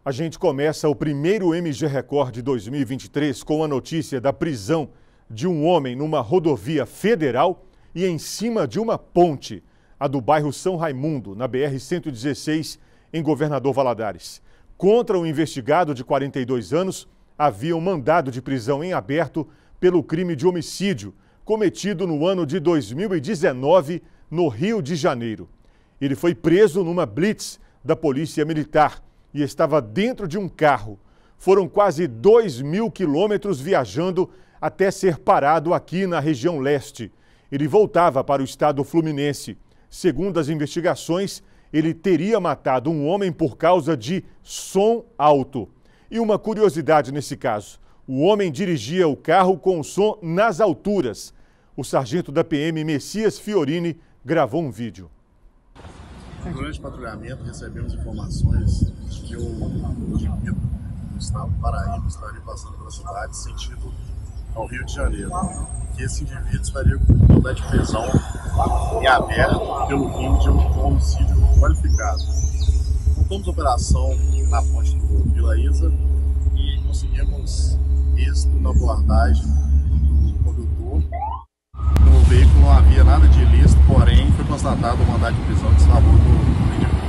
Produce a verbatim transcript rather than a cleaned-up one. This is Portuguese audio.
A gente começa o primeiro M G Record de dois mil e vinte e três com a notícia da prisão de um homem numa rodovia federal e em cima de uma ponte, a do bairro São Raimundo, na B R cento e dezesseis, em Governador Valadares. Contra o investigado de quarenta e dois anos, havia um mandado de prisão em aberto pelo crime de homicídio cometido no ano de dois mil e dezenove, no Rio de Janeiro. Ele foi preso numa blitz da Polícia Militar e estava dentro de um carro. Foram quase dois mil quilômetros viajando até ser parado aqui na região leste. Ele voltava para o estado fluminense. Segundo as investigações, ele teria matado um homem por causa de som alto. E uma curiosidade nesse caso: o homem dirigia o carro com o som nas alturas. O sargento da P M, Messias Fiorini, gravou um vídeo. Durante o patrulhamento, recebemos informações de que o indivíduo do estado do Paraíba estaria passando pela cidade sentido ao Rio de Janeiro. Que esse indivíduo estaria com mandado de prisão em aberto pelo crime de um homicídio qualificado. Montamos operação na ponte do Vila Isa e conseguimos êxito na abordagem do condutor. No veículo não havia nada de ilícito, porém foi constatado o mandado de prisão de sabor do indivíduo.